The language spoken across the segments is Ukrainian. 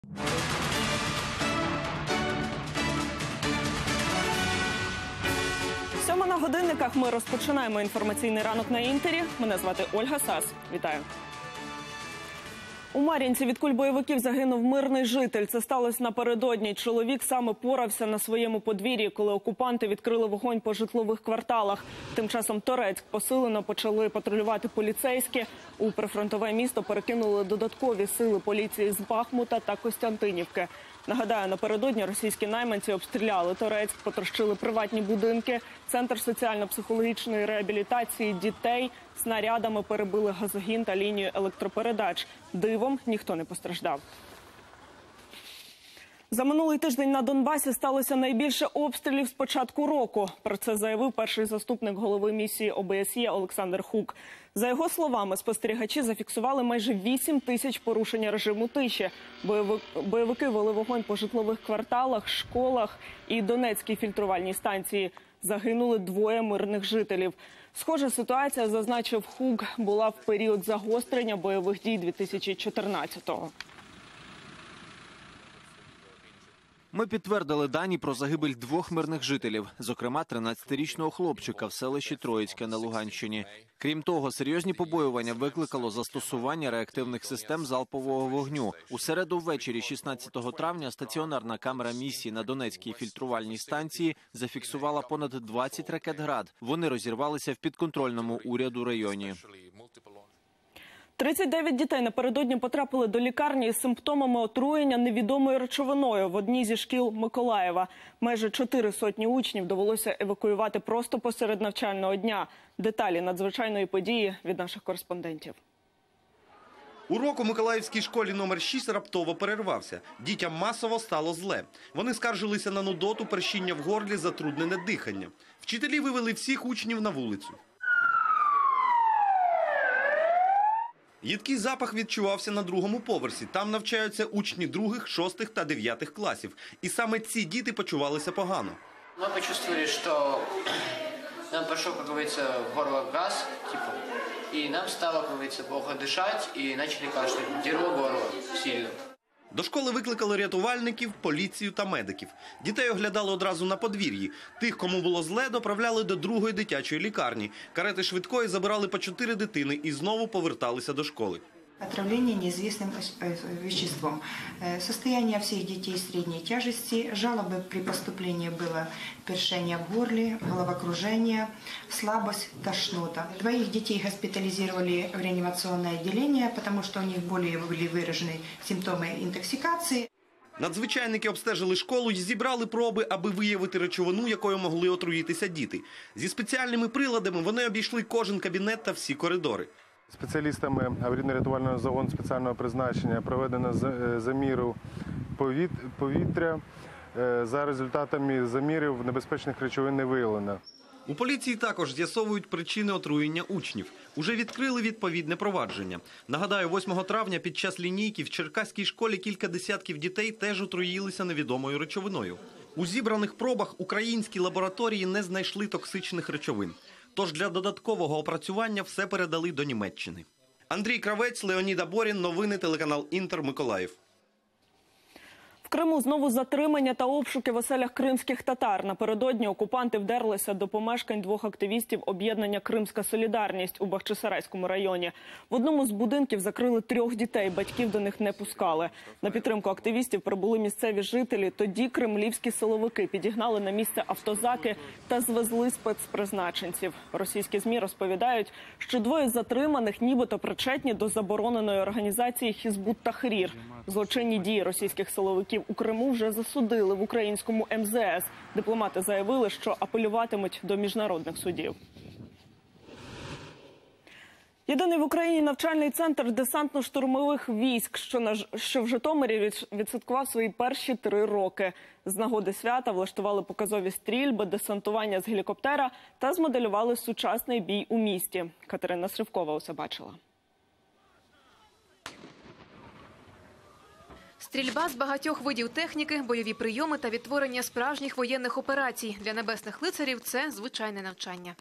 Сьома на годинниках. Ми розпочинаємо інформаційний ранок на Інтері. Мене звати Ольга Сас. Вітаю. У Мар'їнці від куль бойовиків загинув мирний житель. Це сталося напередодні. Чоловік саме порався на своєму подвір'ї, коли окупанти відкрили вогонь по житлових кварталах. Тим часом Торецьк посилено почали патрулювати поліцейські. У прифронтове місто перекинули додаткові сили поліції з Бахмута та Костянтинівки. Нагадаю, напередодні російські найманці обстріляли Торецьк, потрощили приватні будинки, центр соціально-психологічної реабілітації дітей, снарядами перебили газогін та лінію електропередач. Дивом ніхто не постраждав. За минулий тиждень на Донбасі сталося найбільше обстрілів з початку року. Про це заявив перший заступник голови місії ОБСЄ Олександр Хук. За його словами, спостерігачі зафіксували майже 8 тисяч порушення режиму тиші. Бойовики вели вогонь по житлових кварталах, школах і Донецькій фільтрувальній станції. Загинули 2 мирних жителів. Схожа ситуація, зазначив Хук, була в період загострення бойових дій 2014-го. Ми підтвердили дані про загибель 2 мирних жителів, зокрема 13-річного хлопчика в селищі Троїцьке на Луганщині. Крім того, серйозні побоювання викликало застосування реактивних систем залпового вогню. У середу ввечері 16 травня стаціонарна камера місії на Донецькій фільтрувальній станції зафіксувала понад 20 ракет «Град». Вони розірвалися в підконтрольному уряду районі. 39 дітей напередодні потрапили до лікарні із симптомами отруєння невідомою речовиною в одній зі шкіл Миколаєва. Майже 400 учнів довелося евакуювати просто посеред навчального дня. Деталі надзвичайної події від наших кореспондентів. Урок у Миколаївській школі номер 6 раптово перервався. Дітям масово стало зле. Вони скаржилися на нудоту, першіння в горлі, затруднене дихання. Вчителі вивели всіх учнів на вулицю. Їдкий запах відчувався на 2-му поверсі. Там навчаються учні 2-х, 6-х та 9-х класів. І саме ці діти почувалися погано. Ми почувствовали, що нам пішов, як говориться, в горло газ, і нам стало, як говориться, плохо дишати, і почали кашлять, дерло горло сильно. До школи викликали рятувальників, поліцію та медиків. Дітей оглядали одразу на подвір'ї. Тих, кому було зле, доправляли до 2-ї дитячої лікарні. Карети швидкої забирали по 4 дитини і знову поверталися до школи. Отравление неизвестным веществом. Состояние всех детей средней тяжести. Жалобы при поступлении было першение в горле, головокружение, слабость, тошнота. 2 детей госпитализировали в реанимационное отделение, потому что у них более были выражены симптомы интоксикации. Надзвичайники обстежили школу і зібрали проби, аби виявити речовину, якою могли отруїтися діти. Зі спеціальними приладами вони обійшли кожен кабінет та всі коридори. Спеціалістами аварійно-рятувального загону спеціального призначення проведено заміру повітря. За результатами замірів небезпечних речовин не виявлено. У поліції також з'ясовують причини отруєння учнів. Уже відкрили відповідне провадження. Нагадаю, 8 травня під час лінійки в Черкаській школі кілька десятків дітей теж отруїлися невідомою речовиною. У зібраних пробах українські лабораторії не знайшли токсичних речовин. Тож для додаткового опрацювання все передали до Німеччини. Андрій Кравець, Леонід Аборін. Новини, телеканал Інтер, Миколаїв. В Криму знову затримання та обшуки в оселях кримських татар. Напередодні окупанти вдерлися до помешкань 2 активістів об'єднання «Кримська солідарність» у Бахчисарайському районі. В одному з будинків закрили 3 дітей, батьків до них не пускали. На підтримку активістів прибули місцеві жителі. Тоді кремлівські силовики підігнали на місце автозаки та звезли спецпризначенців. Російські ЗМІ розповідають, що 2 з затриманих нібито причетні до забороненої організації «Хізбут Тахрір». Злочинні дії російських силовиків у Криму вже засудили в українському МЗС. Дипломати заявили, що апелюватимуть до міжнародних судів. Єдиний в Україні навчальний центр десантно-штурмових військ, що в Житомирі відсвяткував свої перші 3 роки. З нагоди свята влаштували показові стрільби, десантування з гелікоптера та змоделювали сучасний бій у місті. Катерина Сривкова усе бачила. Стрільба з багатьох видів техніки, бойові прийоми та відтворення справжніх воєнних операцій. Для небесних лицарів це звичайне навчання.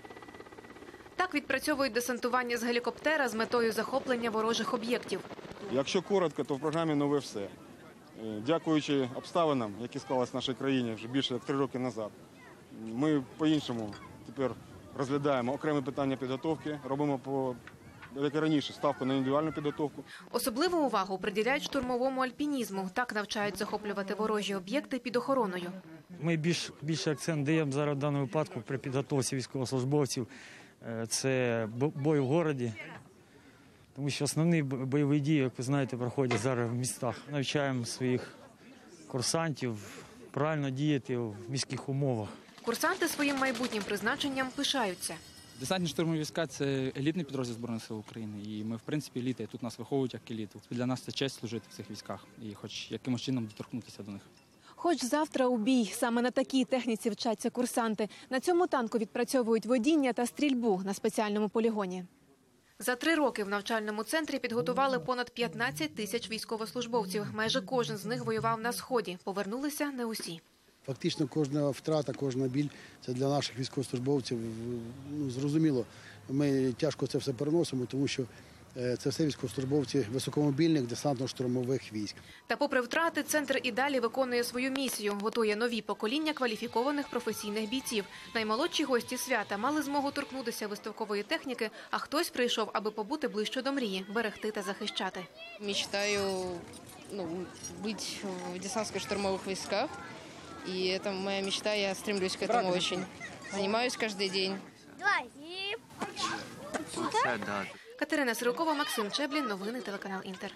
Так відпрацьовують десантування з гелікоптера з метою захоплення ворожих об'єктів. Якщо коротко, то в програмі нове все. Дякуючи обставинам, які склалися в нашій країні вже більше як 3 роки назад, ми по-іншому тепер розглядаємо окремі питання підготовки, робимо як і раніше, ставку на індивідуальну підготовку. Особливу увагу приділяють штурмовому альпінізму. Так навчають захоплювати ворожі об'єкти під охороною. Ми більше акцент даємо зараз в даному випадку при підготовці військовослужбовців. Це бой в городі, тому що основні бойові дії, як ви знаєте, проходять зараз в містах. Навчаємо своїх курсантів правильно діяти в міських умовах. Курсанти своїм майбутнім призначенням пишаються. Десантно-штурмові війська – це елітний підрозділ Збройних сил України. І ми, в принципі, еліта. І тут нас виховують як еліту. Для нас це честь служити в цих військах і хоч якимось чином доторкнутися до них. Хоч завтра у бій. Саме на такій техніці вчаться курсанти. На цьому танку відпрацьовують водіння та стрільбу на спеціальному полігоні. За 3 роки в навчальному центрі підготували понад 15 тисяч військовослужбовців. Майже кожен з них воював на Сході. Повернулися не усі. Фактично кожна втрата, кожна біль – це для наших військовослужбовців, зрозуміло, ми тяжко це все переносимо, тому що це все військовослужбовці високомобільних десантно-штурмових військ. Та попри втрати, центр і далі виконує свою місію. Готує нові покоління кваліфікованих професійних бійців. Наймолодші гості свята мали змогу торкнутися виставкової техніки, а хтось прийшов, аби побути ближче до мрії, берегти та захищати. Мечтаю бути в десантно-штурмових військах. И это моя мечта, я стремлюсь к этому очень. Занимаюсь каждый день. Катерина Сирокова, Максим Чеблін. Новини телеканал «Інтер».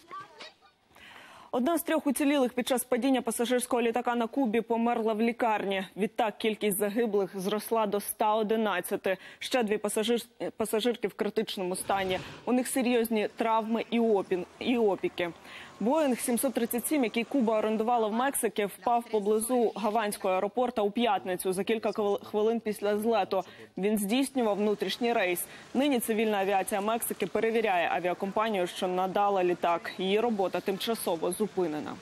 Одна з 3 уцілілих під час падіння пасажирського літака на Кубі померла в лікарні. Відтак кількість загиблих зросла до 111. Ще 2 пасажирки в критичному стані. У них серйозні травми і опіки. Боїнг 737, який Куба орендувала в Мексиці, впав поблизу Гаванського аеропорту у п'ятницю за кілька хвилин після злету. Він здійснював внутрішній рейс. Нині цивільна авіація Мексики перевіряє авіакомпанію, що надала літак. Її робота тимчасово зупинена.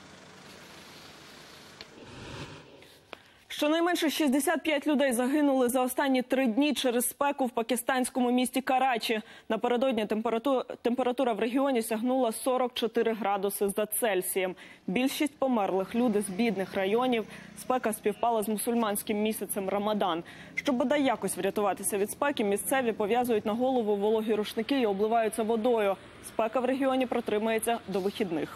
Щонайменше 65 людей загинули за останні 3 дні через спеку в пакистанському місті Карачі. Напередодні температура в регіоні сягнула 44 градуси за Цельсієм. Більшість померлих – люди з бідних районів. Спека співпала з мусульманським місяцем Рамадан. Щоб бодай якось врятуватися від спеки, місцеві пов'язують на голову вологі рушники і обливаються водою. Спека в регіоні протримається до вихідних.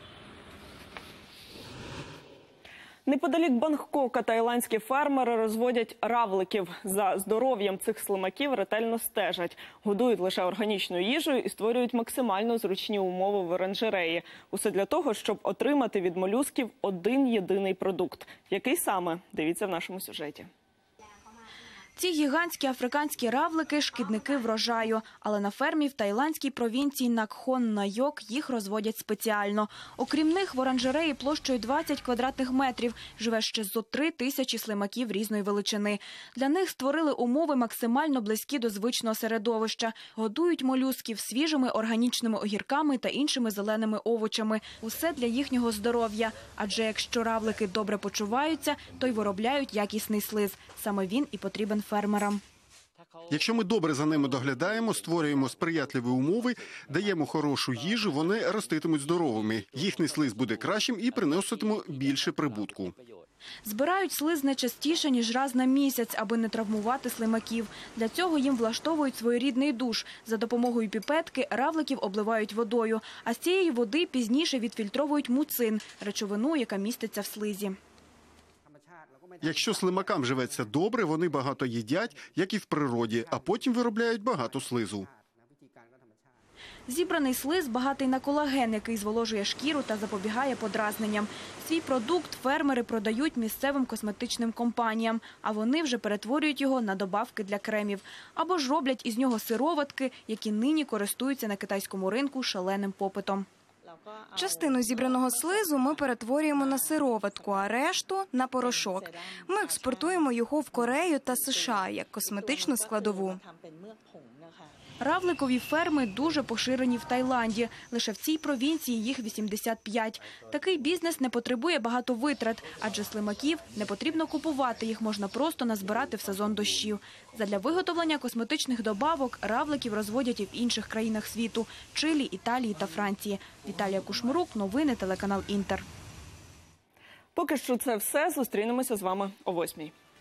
Неподалік Бангкока таїландські фермери розводять равликів. За здоров'ям цих слимаків ретельно стежать. Годують лише органічною їжею і створюють максимально зручні умови в оранжереї. Усе для того, щоб отримати від молюсків один єдиний продукт. Який саме? Дивіться в нашому сюжеті. Ці гігантські африканські равлики – шкідники врожаю. Але на фермі в таїландській провінції Накхон-Найок їх розводять спеціально. Окрім них, в оранжереї площею 20 квадратних метрів живе ще зо 3 тисячі слимаків різної величини. Для них створили умови максимально близькі до звичного середовища. Годують молюсків свіжими органічними огірками та іншими зеленими овочами. Усе для їхнього здоров'я. Адже якщо равлики добре почуваються, то й виробляють якісний слиз. Саме він і потрібен фермерам. Якщо ми добре за ними доглядаємо, створюємо сприятливі умови, даємо хорошу їжу, вони роститимуть здоровими. Їхній слиз буде кращим і приноситиме більше прибутку. Збирають слиз не частіше, ніж раз на місяць, аби не травмувати слимаків. Для цього їм влаштовують своєрідний душ. За допомогою піпетки равликів обливають водою, а з цієї води пізніше відфільтровують муцин – речовину, яка міститься в слизі. Якщо слимакам живеться добре, вони багато їдять, як і в природі, а потім виробляють багато слизу. Зібраний слиз багатий на колаген, який зволожує шкіру та запобігає подразненням. Свій продукт фермери продають місцевим косметичним компаніям, а вони вже перетворюють його на добавки для кремів. Або ж роблять із нього сироватки, які нині користуються на китайському ринку шаленим попитом. Частину зібраного слизу ми перетворюємо на сироватку, а решту – на порошок. Ми експортуємо його в Корею та США як косметичну складову. Равликові ферми дуже поширені в Таїланді. Лише в цій провінції їх 85. Такий бізнес не потребує багато витрат, адже слимаків не потрібно купувати, їх можна просто назбирати в сезон дощів. Задля виготовлення косметичних добавок равликів розводять і в інших країнах світу – Чилі, Італії та Франції. Віталія Кушмурук, новини, телеканал «Інтер». Поки що це все. Зустрінемося з вами о 8-й.